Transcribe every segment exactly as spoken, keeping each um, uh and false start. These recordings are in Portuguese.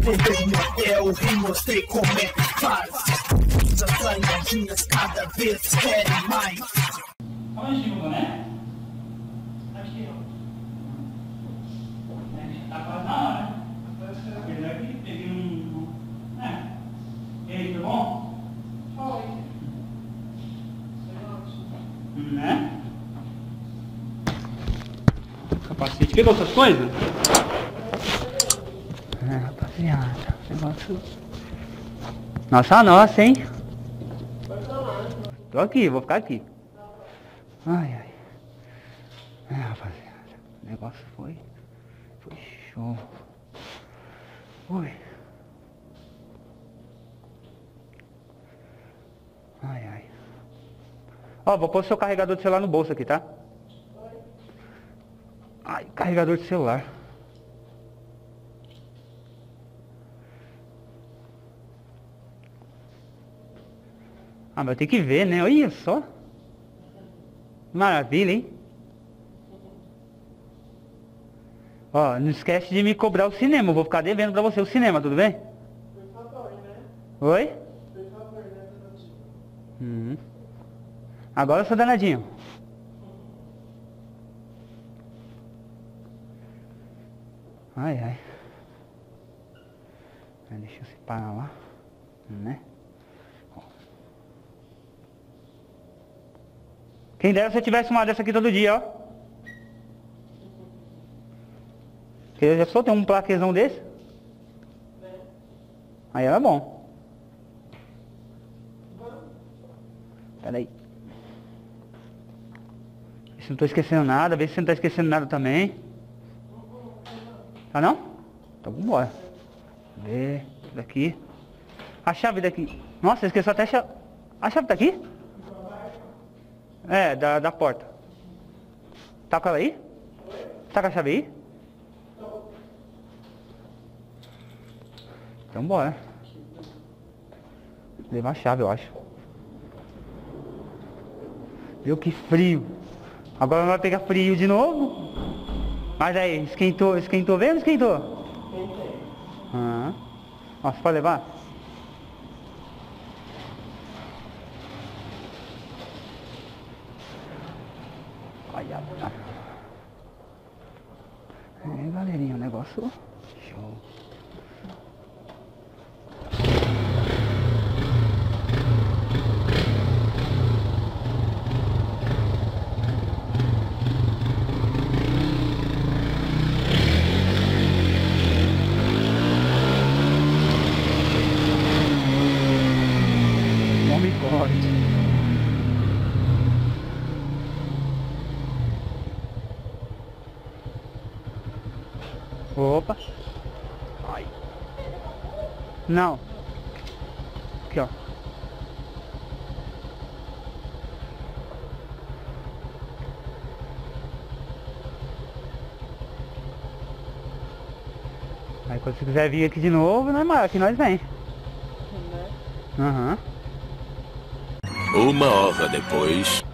Vendei meu hotel e mostrei como é que faz. As ganhadinhas cada vez querem mais. Onde o boné? Aqui, ó. Tá quase na hora. Apesar que peguei um... É. E aí, tudo bom? Oi. Né? Capacete. Pegou essas coisas? É, rapaziada. Negócio... Nossa, nossa, hein? Tô aqui, vou ficar aqui. Ai, ai. É, rapaziada. O negócio foi... Foi show. Ui. Ai, ai. Ó, vou pôr o seu carregador de celular no bolso aqui, tá? Ai, carregador de celular. Ah, mas tem que ver, né? Olha só. Maravilha, hein? Ó, não esquece de me cobrar o cinema. Eu vou ficar devendo pra você o cinema, tudo bem? Por favor, né? Oi? Por favor, né, danadinho? Uhum. Agora eu sou danadinho. Ai, ai. Deixa eu separar lá, né? Quem dera se eu tivesse uma dessa aqui todo dia, ó. Porque eu já só tenho um plaquezão desse. Aí era bom. Pera aí. Vê se não tô esquecendo nada, vê se você não tá esquecendo nada também. Tá não? Então vambora. Vê, daqui. A chave daqui. Nossa, esqueceu até a chave. A chave tá aqui? É, da, da porta. Tá com ela aí? Tá com a chave aí? Então bora. Levar a chave, eu acho. Viu que frio. Agora vai pegar frio de novo. Mas aí, esquentou, esquentou bem ou não esquentou? Esquentei. Ah. Nossa, pode levar? Olha. É, galerinha, o negócio show. Opa. Ai. Não. Aqui, ó. Aí quando você quiser vir aqui de novo, nós marca, que nós vem. Aham. Uhum. Uma hora depois.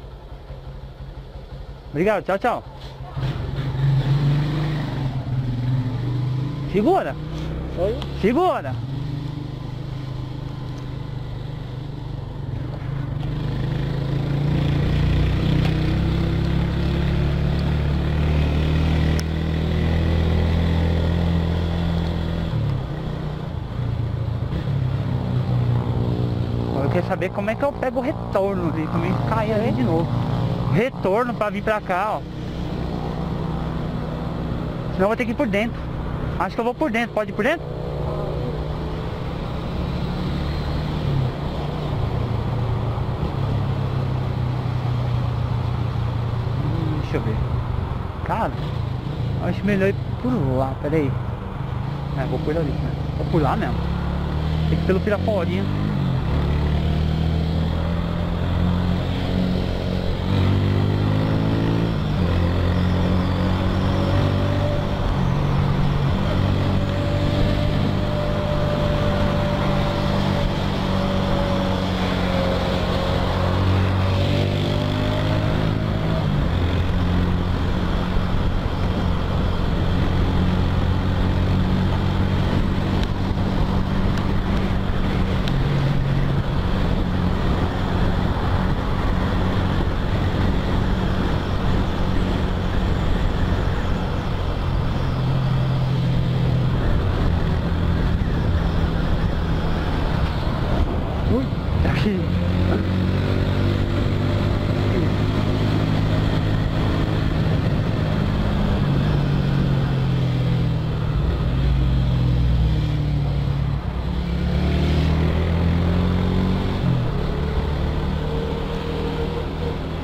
Obrigado, tchau, tchau. Segura. Oi? Segura. Eu quero saber como é que eu pego o retorno, e também cair ali de novo. Retorno pra vir pra cá, ó. Senão eu vou ter que ir por dentro. Acho que eu vou por dentro. Pode ir por dentro? Hum, deixa eu ver. Cara, acho melhor ir por lá. Pera aí. É, vou por ali. Né? Vou por lá mesmo. Tem que ir pelo Piraporinha.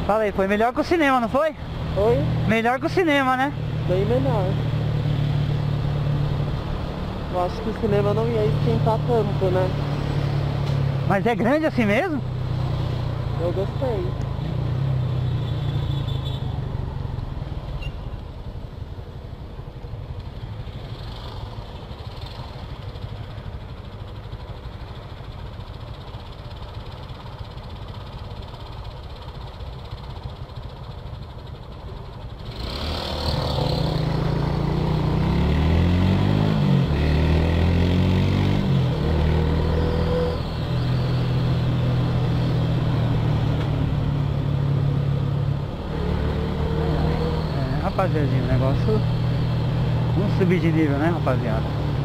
Fala aí, foi melhor que o cinema, não foi? Oi? Melhor que o cinema, né? Bem melhor. Eu acho que o cinema não ia esquentar tanto, né? Mas é grande assim mesmo? Eu gostei. Rapaziadinho, o negócio não subir de nível, né, rapaziada?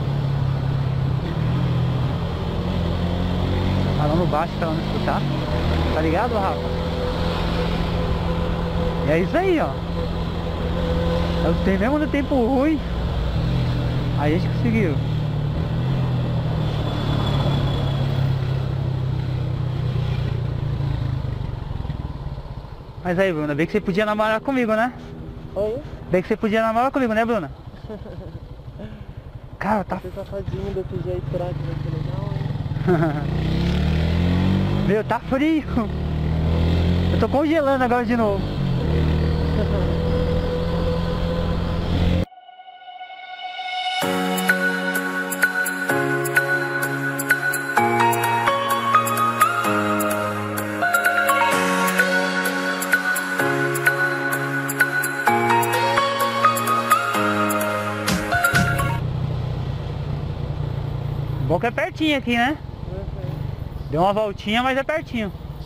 Falando baixo pra não escutar. Tá ligado, Rafa? E é isso aí, ó. Eu tenho mesmo no tempo ruim. Aí a gente conseguiu. Mas aí, Bruna, bem que você podia namorar comigo, né? Oi? Bem que você podia namorar comigo, né, Bruna? Cara, tá... Você tá fazendo desse jeito, será que vai ser legal, hein? Meu, tá frio. Eu tô congelando agora de novo. Bom que é pertinho aqui, né? Uhum. Deu uma voltinha, mas é pertinho.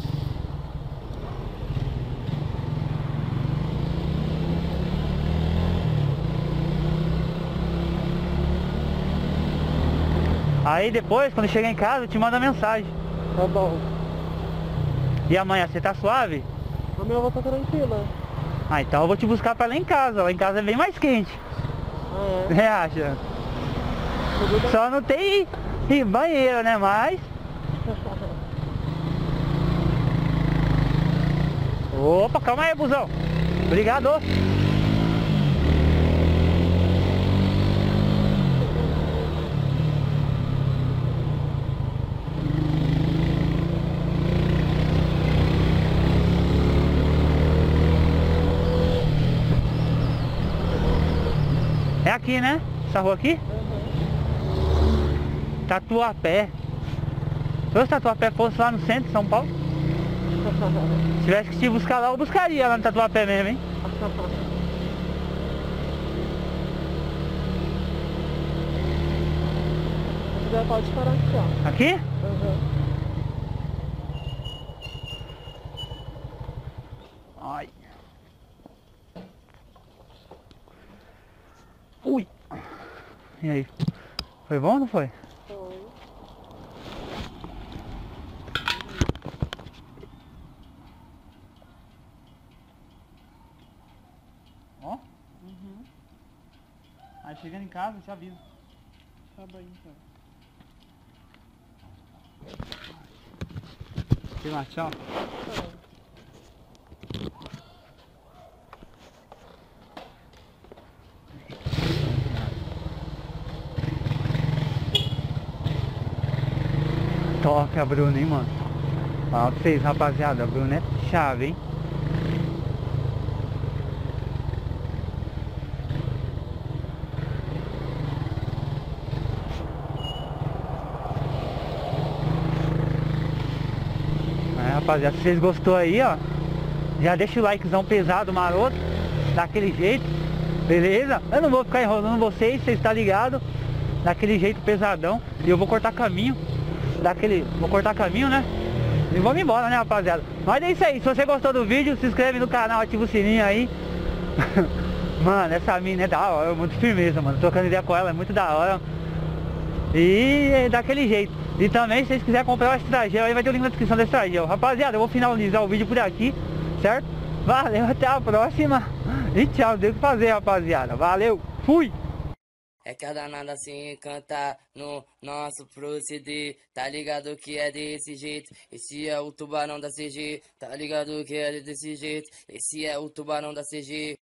Aí depois, quando chegar em casa, eu te mando a mensagem. Tá bom. E amanhã, você tá suave? Amanhã eu vou estar tranquila. Ah, então eu vou te buscar pra lá em casa. Lá em casa é bem mais quente. Ah, é? Você acha? Tudo bem. Só não tem banheiro, né? Mas... Opa, calma aí, busão. Obrigado. É aqui, né? Essa rua aqui? Uhum. Tatuapé. Se o Tatuapé fosse lá no centro de São Paulo, se tivesse que te buscar lá, eu buscaria lá no Tatuapé mesmo, hein? Se quiser pode parar aqui, ó. Aqui? Uhum. Ai. Ui. E aí? Foi bom ou não foi? Foi. Ó. Uhum. Aí chegando em casa, eu te aviso. Tá bem, então. Sei lá, tchau. Tá. Toca a Bruna, hein, mano. Fala pra vocês, rapaziada, a Bruna é chave, hein. É, rapaziada, se vocês gostou aí, ó, já deixa o likezão pesado, maroto, daquele jeito, beleza? Eu não vou ficar enrolando vocês, vocês tá ligado? Daquele jeito pesadão. E eu vou cortar caminho daquele, vou cortar caminho, né? E vamos embora, né, rapaziada? Mas é isso aí, se você gostou do vídeo, se inscreve no canal, ativa o sininho aí. Mano, essa mina é da hora, muito firmeza, mano. Trocando ideia com ela, é muito da hora. E é daquele jeito. E também, se vocês quiserem comprar o Extragel, aí vai ter o link na descrição do Extragel. Rapaziada, eu vou finalizar o vídeo por aqui, certo? Valeu, até a próxima. E tchau, tem o que fazer, rapaziada. Valeu, fui! É que a danada se encanta no nosso proceder. Tá ligado que é desse jeito. Esse é o tubarão da C G. Tá ligado que é desse jeito. Esse é o tubarão da C G.